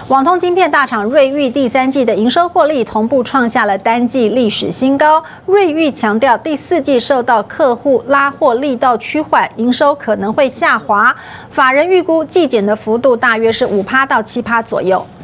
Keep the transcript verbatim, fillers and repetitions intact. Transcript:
网通晶片大厂瑞昱第三季的营收获利同步创下了单季历史新高。瑞昱强调，第四季受到客户拉货力道趋缓，营收可能会下滑。法人预估季减的幅度大约是五趴到七趴左右。